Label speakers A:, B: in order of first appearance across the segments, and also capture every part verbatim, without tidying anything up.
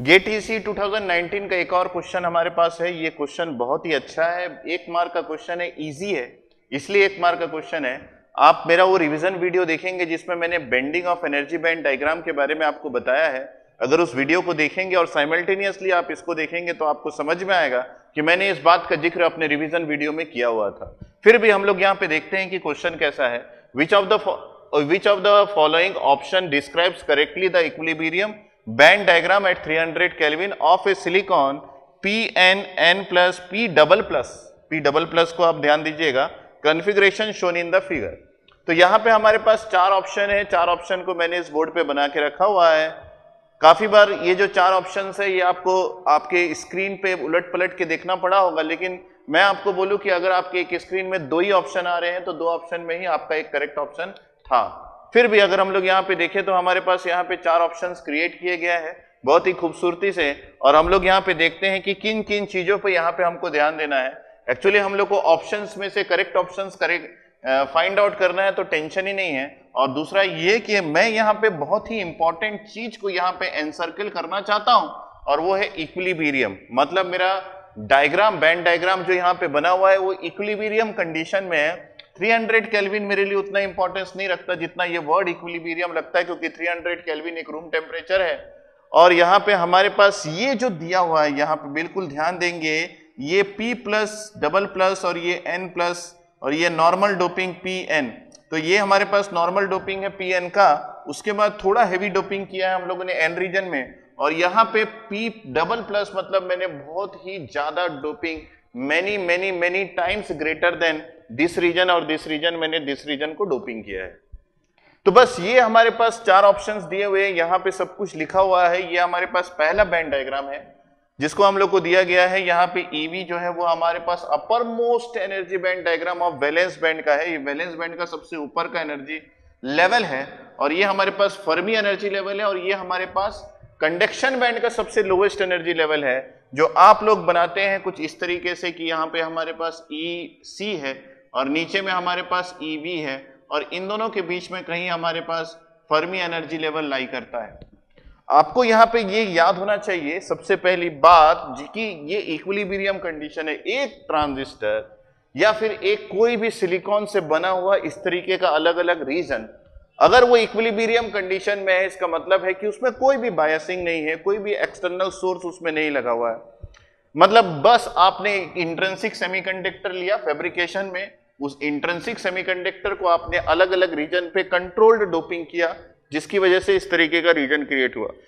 A: गेटीसी two thousand nineteen का एक और क्वेश्चन हमारे पास है। ये क्वेश्चन बहुत ही अच्छा है, एक मार्क का क्वेश्चन है, इजी है, इसलिए एक मार्क का क्वेश्चन है। आप मेरा वो रिवीजन वीडियो देखेंगे जिसमें मैंने bending of energy band diagram के बारे में आपको बताया है। अगर उस वीडियो को देखेंगे और साइमल्टेनियसली आप इसको देखेंगे तो आपको समझ में आएगा कि मैंने इस बात का जिक्र अपने रिवीजन वीडियो में किया हुआ था। फिर भी हम लोग यहाँ पे देखते हैं कि क्वेश्चन कैसा है। Which of the which of the following option describes correctly the equilibrium band diagram at three hundred kelvin of a silicon P N N plus P double plus. P double plus को आप ध्यान दीजिएगा, configuration shown in the figure. तो यहाँ पे हमारे पास चार option है, चार ऑप्शन को मैंने इस बोर्ड पे बना के रखा हुआ है। काफी बार ये जो चार ऑप्शन है ये आपको आपके स्क्रीन पे उलट पलट के देखना पड़ा होगा, लेकिन मैं आपको बोलूं कि अगर आपके एक स्क्रीन में दो ही ऑप्शन आ रहे हैं तो दो ऑप्शन में ही आपका एक करेक्ट ऑप्शन था। फिर भी अगर हम लोग यहाँ पे देखें तो हमारे पास यहाँ पे चार ऑप्शंस क्रिएट किए गया है बहुत ही खूबसूरती से, और हम लोग यहाँ पे देखते हैं कि किन किन चीजों पे यहाँ पे हमको ध्यान देना है। एक्चुअली हम लोग को ऑप्शंस में से correct options correct find out करना है तो टेंशन ही नहीं है। और दूसरा ये कि मैं यहाँ पे बहुत ही इंपॉर्टेंट चीज को यहाँ पे एनसर्कल करना चाहता हूँ, और वो है इक्विलिब्रियम। मतलब मेरा डायग्राम, बैंड डायग्राम जो यहाँ पे बना हुआ है वो इक्विलिब्रियम कंडीशन में है। थ्री हंड्रेड केल्विन मेरे लिए उतना इंपॉर्टेंस नहीं रखता जितना ये वर्ड इक्विलिब्रियम लगता है, क्योंकि थ्री हंड्रेड केल्विन एक रूम टेम्परेचर है। और यहाँ पे हमारे पास ये जो दिया हुआ है, यहाँ पे बिल्कुल ध्यान देंगे, ये P प्लस डबल प्लस और ये N प्लस और ये नॉर्मल डोपिंग पी एन। तो ये हमारे पास नॉर्मल डोपिंग है पी एन का। उसके बाद थोड़ा हैवी डोपिंग किया है हम लोगों ने एन रीजन में, और यहाँ पे P डबल प्लस मतलब मैंने बहुत ही ज्यादा doping, many many many times greater than this region, और दिस रीजन मैंने दिस रीजन को डोपिंग किया है। तो बस ये हमारे पास चार ऑप्शंस दिए हुए हैं, यहाँ पे सब कुछ लिखा हुआ है। ये हमारे पास पहला बैंड डायग्राम है जिसको हम लोग को दिया गया है। यहाँ पे ईवी जो है वो हमारे पास uppermost energy band diagram of valence band का है। ये वैलेंस बैंड का सबसे ऊपर का एनर्जी लेवल है, और ये हमारे पास फर्मी एनर्जी लेवल है, और ये हमारे पास कंडक्शन बैंड का सबसे लोवेस्ट एनर्जी लेवल है, जो आप लोग बनाते हैं कुछ इस तरीके से कि यहाँ पे हमारे पास ई सी है और नीचे में हमारे पास ई वी है, और इन दोनों के बीच में कहीं हमारे पास फर्मी एनर्जी लेवल लाई करता है। आपको यहाँ पे ये याद होना चाहिए सबसे पहली बात कि ये इक्विलिब्रियम कंडीशन है। एक ट्रांजिस्टर या फिर एक कोई भी सिलिकॉन से बना हुआ इस तरीके का अलग अलग रीजन, अगर वो इक्विलिब्रियम कंडीशन में है, इसका मतलब है कि उसमें कोई भी बायसिंग नहीं है, कोई भी एक्सटर्नल सोर्स उसमें नहीं लगा हुआ है। मतलब बस आपने इंट्रिंसिक सेमीकंडक्टर लिया फैब्रिकेशन में, उस इंट्रिंसिक सेमीकंडक्टर को आपने अलग अलग रीजन पे कंट्रोल्ड डोपिंग किया, जिसकी वजह से इस तरीके का रीजन क्रिएट हुआ।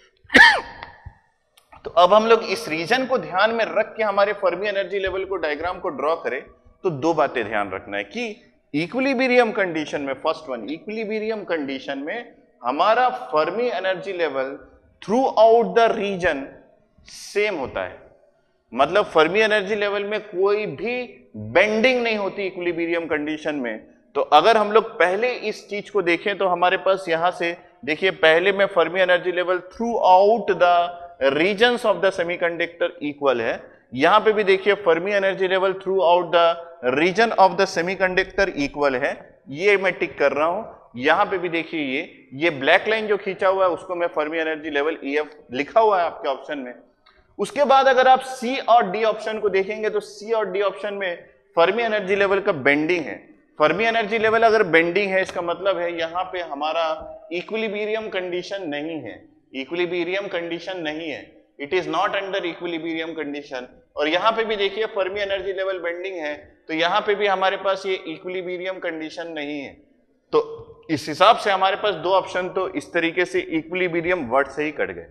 A: तो अब हम लोग इस रीजन को ध्यान में रख के हमारे फर्मी एनर्जी लेवल को, डायग्राम को ड्रॉ करें तो दो बातें ध्यान रखना है कि इक्विलिब्रियम कंडीशन में, फर्स्ट वन, इक्विलिब्रियम कंडीशन में हमारा Fermi energy level throughout the region same होता है। मतलब फर्मी एनर्जी लेवल में कोई भी बेंडिंग नहीं होती इक्विलिब्रियम कंडीशन में। तो अगर हम लोग पहले इस चीज को देखें तो हमारे पास यहां से देखिए, पहले में Fermi energy level throughout the regions of the semiconductor equal है। यहां पे भी देखिए Fermi energy level throughout the region of the semiconductor equal है, ये मैं टिक कर रहा हूं। यहां पे भी देखिए ये ये ब्लैक लाइन जो खींचा हुआ है उसको मैं Fermi energy level E F लिखा हुआ है आपके ऑप्शन में। उसके बाद अगर आप सी और डी ऑप्शन को देखेंगे तो सी और डी ऑप्शन में फर्मी एनर्जी लेवल का बेंडिंग है। फर्मी एनर्जी लेवल अगर बेंडिंग है, इसका मतलब है यहां पे हमारा इक्विलिब्रियम कंडीशन नहीं है, इक्विलिब्रियम कंडीशन नहीं है, it is not under equilibrium condition. और यहां पे भी देखिए फर्मी एनर्जी लेवल बेंडिंग है, तो यहां पे भी हमारे पास ये इक्विलिब्रियम कंडीशन नहीं है। तो इस हिसाब से हमारे पास दो ऑप्शन तो इस तरीके से इक्विलिब्रियम वर्ड से ही कट गए।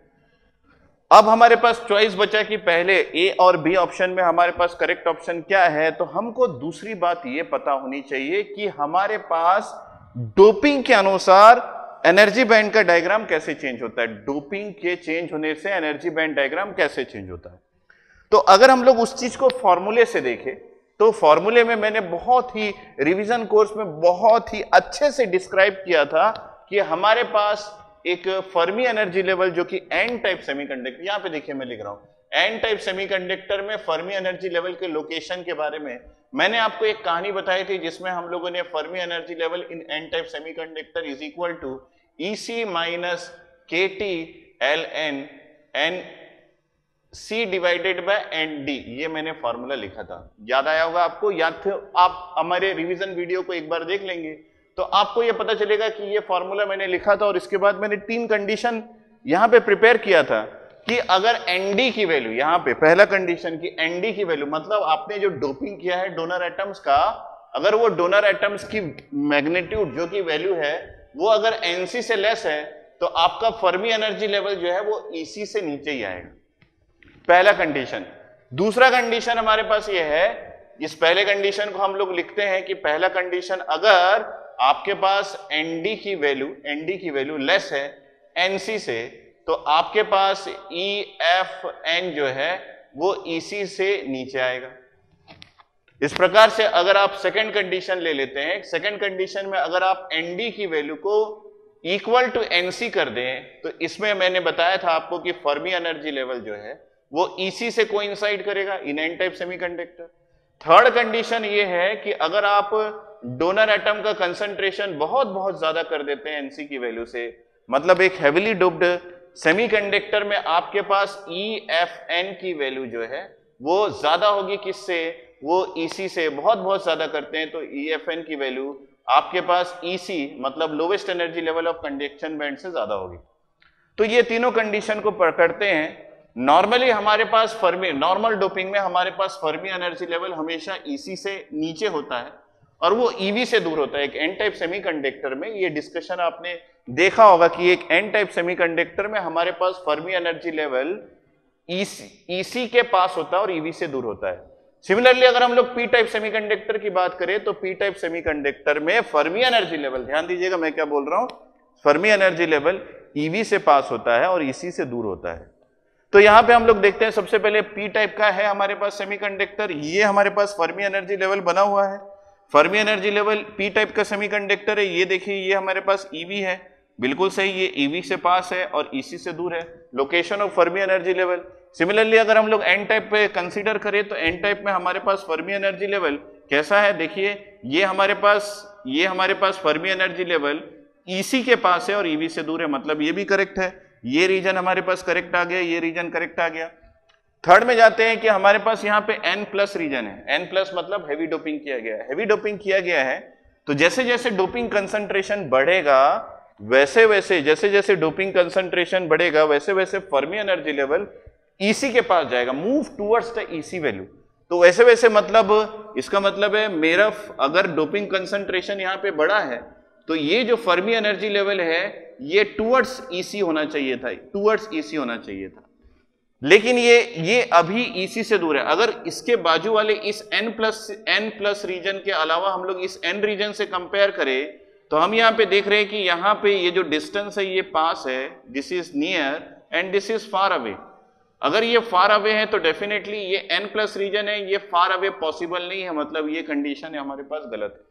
A: अब हमारे पास चॉइस बचा कि पहले ए और बी ऑप्शन में हमारे पास करेक्ट ऑप्शन क्या है। तो हमको दूसरी बात ये पता होनी चाहिए कि हमारे पास डोपिंग के अनुसार एनर्जी बैंड का डायग्राम कैसे चेंज होता है, डोपिंग के चेंज होने से एनर्जी बैंड डायग्राम कैसे चेंज होता है। तो अगर हम लोग उस चीज को फॉर्मूले से देखें तो फॉर्मूले में मैंने बहुत ही रिवीजन कोर्स में बहुत ही अच्छे से डिस्क्राइब किया था कि हमारे पास एक फर्मी एनर्जी लेवल जो कि एन टाइप सेमीकंडक्टर, यहां पे देखिए मैं लिख रहा हूं एन टाइप सेमीकंडक्टर में फर्मी एनर्जी लेवल के लोकेशन के बारे में मैंने आपको एक कहानी बताई थी, जिसमें हम लोगों ने Fermi energy level in N type semiconductor is equal to E C minus K T L N N C divided by N D, ये मैंने फॉर्मूला लिखा था, याद आया होगा आपको? या फिर आप हमारे रिवीजन वीडियो को एक बार देख लेंगे तो आपको ये पता चलेगा कि ये फॉर्मूला मैंने लिखा था। और इसके बाद मैंने तीन कंडीशन यहां पे प्रिपेयर किया था कि अगर एनडी की वैल्यू, यहां पे पहला कंडीशन की एनडी की वैल्यू मतलब आपने जो डोपिंग किया है डोनर एटम्स का, अगर वो डोनर एटम्स की मैग्नीट्यूड जो की वैल्यू है वो अगर एनसी से लेस है तो आपका फर्मी एनर्जी लेवल जो है वो ईसी से नीचे ही आएगा, पहला कंडीशन। दूसरा कंडीशन हमारे पास ये है, इस पहले कंडीशन को हम लोग लिखते हैं कि पहला कंडीशन अगर आपके पास एनडी की वैल्यू एनडी की वैल्यू लेस है एनसी से तो आपके पास ई एफ एन जो है वो ईसी से नीचे आएगा। इस प्रकार से अगर आप सेकंड कंडीशन ले लेते हैं, सेकंड कंडीशन में अगर आप एनडी की वैल्यू को इक्वल टू एनसी कर दें तो इसमें मैंने बताया था आपको कि फर्मी एनर्जी लेवल जो है वो ईसी से कोइंसाइड करेगा in N type semiconductor. Third condition ये है कि अगर आप डोनर एटम का कंसंट्रेशन बहुत बहुत ज्यादा कर देते हैं एनसी की वैल्यू से, मतलब एक हेविली डोप्ड सेमीकंडक्टर में आपके पास ई एफ एन की वैल्यू जो है वो ज्यादा होगी, किससे? वो ईसी से। बहुत बहुत ज्यादा करते हैं तो ई एफ एन की वैल्यू आपके पास ईसी मतलब lowest energy level of conduction band से ज्यादा होगी। तो ये तीनों कंडीशन को पकड़ते हैं। नॉर्मली हमारे पास फर्मी नॉर्मल डोपिंग में हमारे पास फर्मी एनर्जी लेवल हमेशा ईसी से नीचे होता है और वो ईवी से दूर होता है। एक एन टाइप सेमीकंडक्टर में ये डिस्कशन आपने देखा होगा कि एक एन टाइप सेमीकंडक्टर में हमारे पास Fermi energy level EC EC के पास होता है और ईवी से दूर होता है। सिमिलरली अगर हम लोग पी टाइप सेमीकंडक्टर की बात करें तो पी टाइप सेमीकंडक्टर में फर्मी एनर्जी लेवल, ध्यान दीजिएगा मैं क्या बोल रहा हूं, फर्मी एनर्जी लेवल ईवी से पास होता है और ईसी से दूर होता है। तो यहां पे हम लोग देखते हैं सबसे पहले पी टाइप का है हमारे पास सेमीकंडक्टर, ये हमारे पास फर्मी एनर्जी लेवल बना हुआ है। Fermi energy level P type का सेमीकंडक्टर है, ये देखिए ये हमारे पास ईवी है, बिल्कुल सही, ये ईवी से पास है और ईसी से दूर है, location of Fermi energy level. Similarly अगर हम लोग एन टाइप पे कंसीडर करें तो एन टाइप में हमारे पास फर्मी एनर्जी लेवल कैसा है, देखिए ये हमारे पास ये हमारे पास फर्मी एनर्जी लेवल ईसी के पास है और ईवी से दूर है, मतलब ये भी करेक्ट है, ये रीजन हमारे पास करेक्ट आ गया, ये रीजन करेक्ट आ गया। थर्ड में जाते हैं कि हमारे पास यहाँ पे एन प्लस रीजन है, एन प्लस मतलब हैवी डोपिंग किया गया है। हैवी डोपिंग किया गया है तो जैसे जैसे डोपिंग कंसंट्रेशन बढ़ेगा वैसे वैसे जैसे जैसे डोपिंग कंसंट्रेशन बढ़ेगा वैसे वैसे फर्मी एनर्जी लेवल ईसी के पास जाएगा, move towards the EC value. तो वैसे वैसे मतलब इसका मतलब है मेरा अगर डोपिंग कंसंट्रेशन यहाँ पे बढ़ा है तो ये जो फर्मी एनर्जी लेवल है ये टुवर्ड्स ईसी होना चाहिए था, टुवर्ड्स ईसी होना चाहिए था, लेकिन ये ये अभी ईसी से दूर है। अगर इसके बाजू वाले इस n plus N plus region के अलावा हम लोग इस n रीजन से कंपेयर करें तो हम यहाँ पे देख रहे हैं कि यहाँ पे ये जो डिस्टेंस है ये पास है, this is near and this is far away. अगर ये फार अवे है तो डेफिनेटली ये n प्लस रीजन है, ये फार अवे पॉसिबल नहीं है, मतलब ये कंडीशन है हमारे पास गलत है।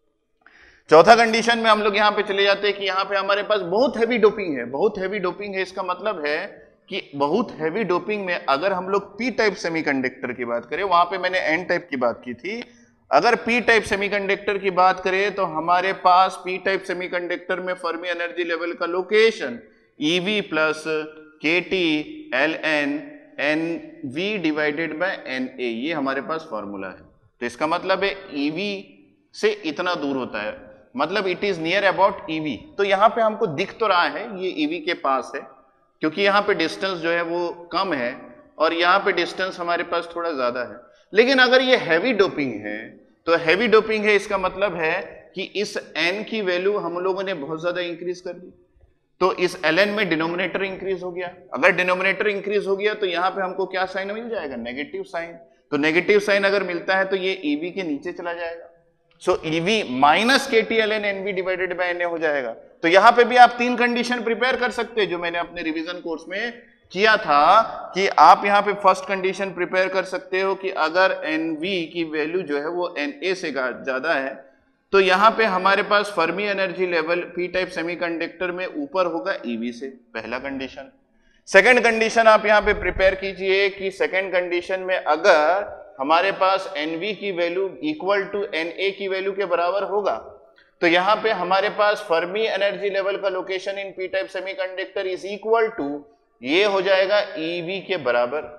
A: चौथा कंडीशन में हम लोग यहाँ पे चले जाते हैं कि यहाँ पे हमारे पास बहुत हैवी डोपिंग है, बहुत हैवी डोपिंग है। इसका मतलब है कि बहुत हैवी डोपिंग में अगर हम लोग पी टाइप सेमीकंडक्टर की बात करें, वहां पे मैंने एन टाइप की बात की थी, अगर पी टाइप सेमीकंडक्टर की बात करें तो हमारे पास पी टाइप सेमीकंडक्टर में फर्मी एनर्जी लेवल का location EV plus K T L N N V divided by N A, ये हमारे पास फॉर्मूला है। तो इसका मतलब है ईवी से इतना दूर होता है, मतलब it is near about EV. तो यहाँ पे हमको दिख तो रहा है ये ईवी के पास है क्योंकि यहाँ पे डिस्टेंस जो है वो कम है और यहाँ पे डिस्टेंस हमारे पास थोड़ा ज्यादा है। लेकिन अगर ये हैवी डोपिंग है तो हैवी डोपिंग है इसका मतलब है कि इस n की वैल्यू हम लोगों ने बहुत ज्यादा इंक्रीज कर दी, तो इस ln में डिनोमिनेटर इंक्रीज हो गया। अगर डिनोमिनेटर इंक्रीज हो गया तो यहाँ पे हमको क्या साइन मिल जाएगा, नेगेटिव साइन। तो नेगेटिव साइन अगर मिलता है तो ये ईवी के नीचे चला जाएगा, so EV minus K T L N N V divided by N A हो जाएगा। तो यहाँ पे भी आप तीन कंडीशन प्रिपेयर कर सकते हैं जो मैंने अपने रिवीजन कोर्स में किया था कि आप यहाँ पे फर्स्ट कंडीशन प्रिपेयर कर सकते हो कि अगर एन वी की वैल्यू जो है वो एन ए से ज्यादा है तो यहाँ पे हमारे पास Fermi energy level P type semiconductor में ऊपर होगा ईवी से, पहला कंडीशन। सेकंड कंडीशन आप यहाँ पे प्रिपेयर कीजिए कि सेकंड कंडीशन में अगर हमारे पास एनवी की value equal to N A की वैल्यू के बराबर होगा तो यहाँ पे हमारे पास फर्मी एनर्जी लेवल का location in P type semiconductor is equal to, ये हो जाएगा ईवी के बराबर।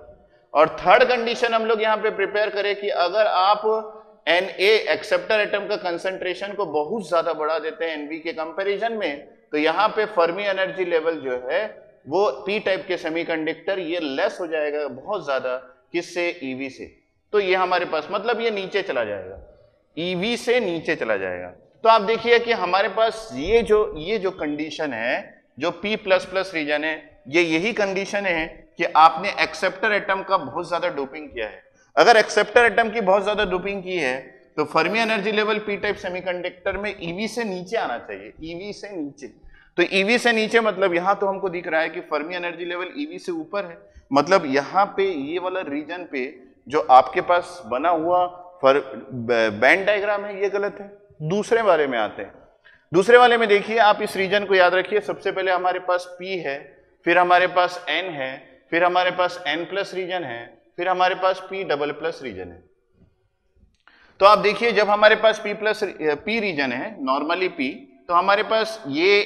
A: और थर्ड कंडीशन हम लोग यहाँ पे प्रिपेयर करें कि अगर आप एन ए एक्सेप्टर एटम का कंसंट्रेशन को बहुत ज्यादा बढ़ा देते हैं एनबी के कंपैरिजन में, तो यहाँ पे फर्मी एनर्जी लेवल जो है वो पी टाइप के सेमीकंडक्टर ये लेस हो जाएगा बहुत ज्यादा, किससे, ईवी से। तो ये हमारे पास मतलब ये नीचे चला जाएगा, ईवी से नीचे चला जाएगा। तो आप देखिए कि हमारे पास ये जो ये जो कंडीशन है, जो P प्लस प्लस रीजन है, ये यही कंडीशन है कि आपने एक्सेप्टर एटम का बहुत ज्यादा डोपिंग किया है। अगर एक्सेप्टर एटम की बहुत ज्यादा डोपिंग की है तो Fermi energy level P type semiconductor में ईवी से नीचे आना चाहिए, ईवी से नीचे। तो ईवी से नीचे मतलब यहां तो हमको दिख रहा है कि फर्मी एनर्जी लेवल ईवी से ऊपर है, मतलब यहां पे ये वाला रीजन पे जो आपके पास बना हुआ बैंड डायग्राम है ये गलत है। दूसरे वाले में आते हैं। दूसरे वाले में देखिए, आप इस रीजन को याद रखिए, सबसे पहले हमारे पास P है, फिर हमारे पास N है, फिर हमारे पास N प्लस रीजन है, फिर हमारे पास P डबल प्लस रीजन है। तो आप देखिए जब हमारे पास P प्लस P रीजन है, नॉर्मली P, तो हमारे पास ये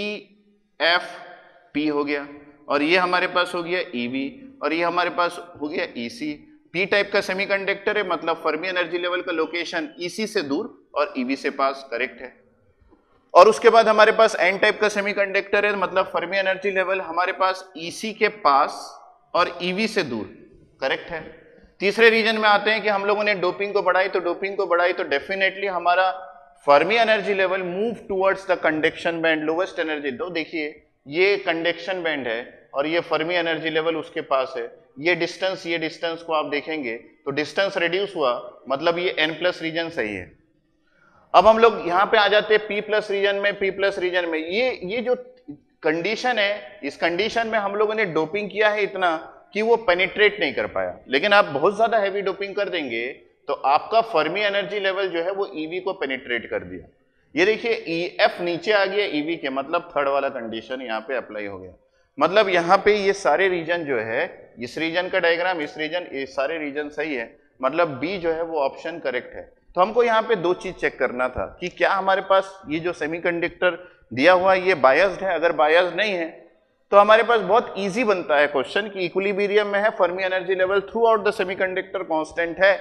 A: E F P हो गया, और ये हमारे पास हो गया E V, और ये हमारे पास हो गया E C। P टाइप का सेमीकंडक्टर है, मतलब फर्मी एनर्जी लेवल का लोकेशन E C से दूर और E V से पास, करेक्ट है। और उसके बाद हमारे पास N टाइप का सेमीकंडक्टर है, मतलब फर्मी एनर्जी लेवल हमारे पास E C के पास और E V से दूर, करेक्ट है। तीसरे रीजन में आते हैं कि हम लोगों ने डोपिंग को बढ़ाई, तो डोपिंग को बढ़ाई तो डेफिनेटली हमारा Fermi energy level move towards the conduction band, lowest energy. तो देखिए ये कंडक्शन बैंड है और ये फर्मी एनर्जी लेवल उसके पास है। ये डिस्टेंस ये डिस्टेंस को आप देखेंगे तो डिस्टेंस रिड्यूस हुआ, मतलब ये N प्लस रीजन सही है। अब हम लोग यहाँ पे आ जाते हैं P प्लस रीजन में। P प्लस रीजन में ये ये जो कंडीशन है, इस कंडीशन में हम लोगों ने डोपिंग किया है इतना कि वो पेनिट्रेट नहीं कर पाया। लेकिन आप बहुत ज्यादा हैवी डोपिंग कर देंगे तो आपका फर्मी एनर्जी लेवल जो है वो ईवी को पेनिट्रेट कर दिया। ये देखिए ई एफ नीचे आ गया ईवी के, मतलब थर्ड वाला कंडीशन यहाँ पे अप्लाई हो गया। मतलब यहाँ पे ये सारे रीजन जो है, इस रीजन का डायग्राम, इस रीजन, ये सारे रीजन सही है, मतलब बी जो है वो ऑप्शन करेक्ट है। तो हमको यहाँ पे दो चीज चेक करना था कि क्या हमारे पास ये जो सेमीकंडक्टर दिया हुआ है ये बायस्ड है। अगर बायस्ड नहीं है तो हमारे पास बहुत इजी बनता है क्वेश्चन कि इक्विलिब्रियम में है, Fermi energy level throughout the semiconductor constant है।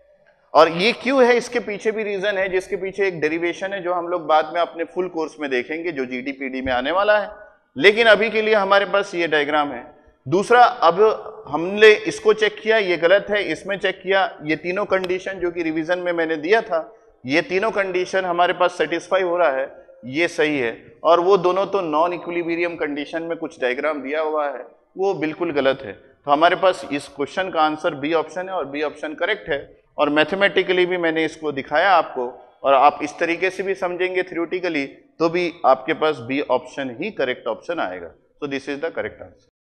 A: और ये क्यों है, इसके पीछे भी रीजन है, जिसके पीछे एक डेरिवेशन है जो हम लोग बाद में अपने फुल कोर्स में देखेंगे, जो जीडीपीडी में आने वाला है। लेकिन अभी के लिए हमारे पास ये डायग्राम है। दूसरा, अब हमने इसको चेक किया, ये गलत है, इसमें चेक किया, ये तीनों कंडीशन जो कि रिवीजन में मैंने दिया था, ये तीनों कंडीशन हमारे पास सेटिस्फाई हो रहा है, ये सही है। और वो दोनों तो नॉन इक्विलिब्रियम कंडीशन में कुछ डायग्राम दिया हुआ है, वो बिल्कुल गलत है। तो हमारे पास इस क्वेश्चन का आंसर बी ऑप्शन है और बी ऑप्शन करेक्ट है। और मैथमेटिकली भी मैंने इसको दिखाया आपको, और आप इस तरीके से भी समझेंगे थ्योरेटिकली तो भी आपके पास बी ऑप्शन ही करेक्ट ऑप्शन आएगा। So this is the correct answer.